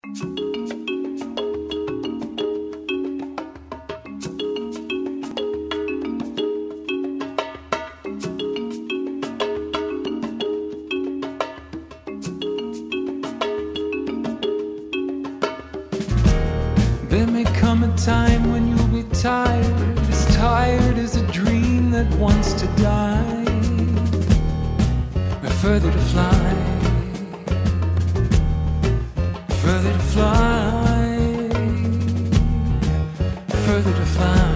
There may come a time when you'll be tired as a dream that wants to die, or further to fly, further to fly, further to fly,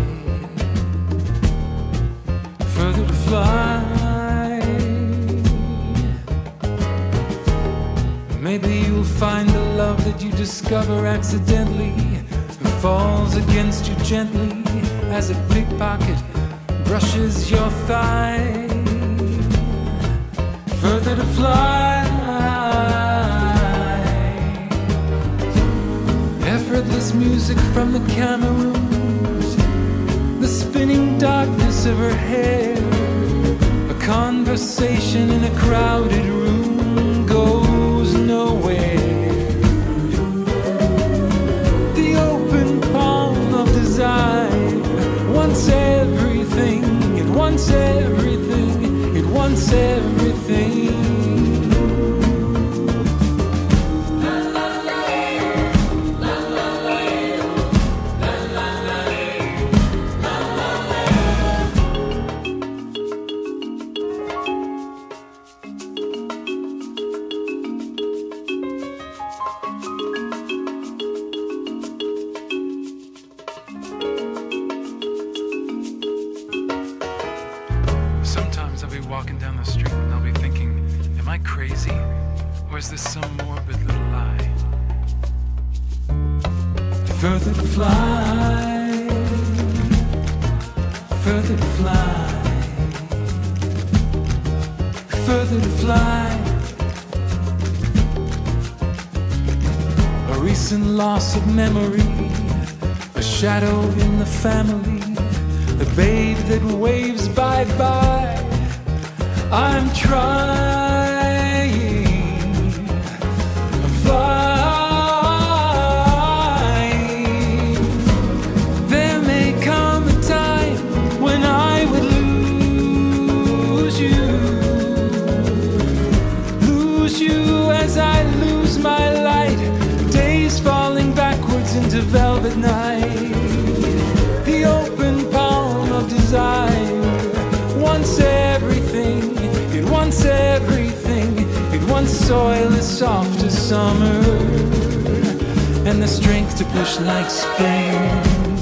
further to fly. Maybe you'll find the love that you discover accidentally, who falls against you gently as a pickpocket brushes your thigh. Further to fly, effortless music from the cameroons, the spinning darkness of her hair, a conversation in a crowded room goes nowhere. The open palm of desire wants everything, it wants everything, it wants everything. Sometimes I'll be walking down the street and I'll be thinking, am I crazy? Or is this some morbid little lie? Further to fly, further to fly, further to fly. A recent loss of memory, a shadow in the family, the babe that waves bye-bye. I'm trying, I'm flying. There may come a time when I would lose you as I lose my light, days falling backwards into velvet night. The open palm of desire wants everything, it wants everything, it wants soil as soft as summer, and the strength to push like spring.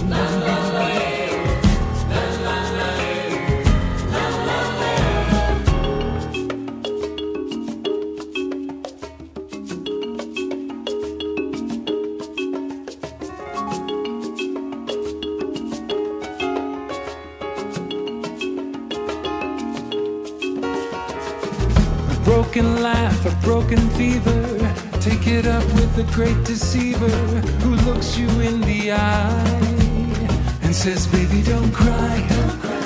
A broken laugh, a broken fever, take it up with the great deceiver who looks you in the eye and says, baby, don't cry, don't cry.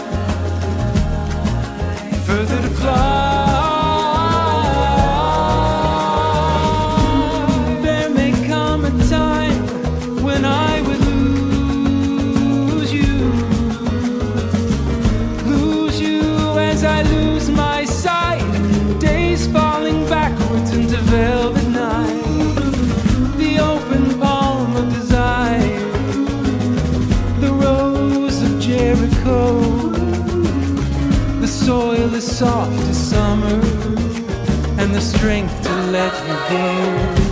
Further to fly. There may come a time when I would lose you as I lose my sight, days falling backwards into velvet night. The open palm of desire, the rose of Jericho, the soil is soft as summer, and the strength to let you go.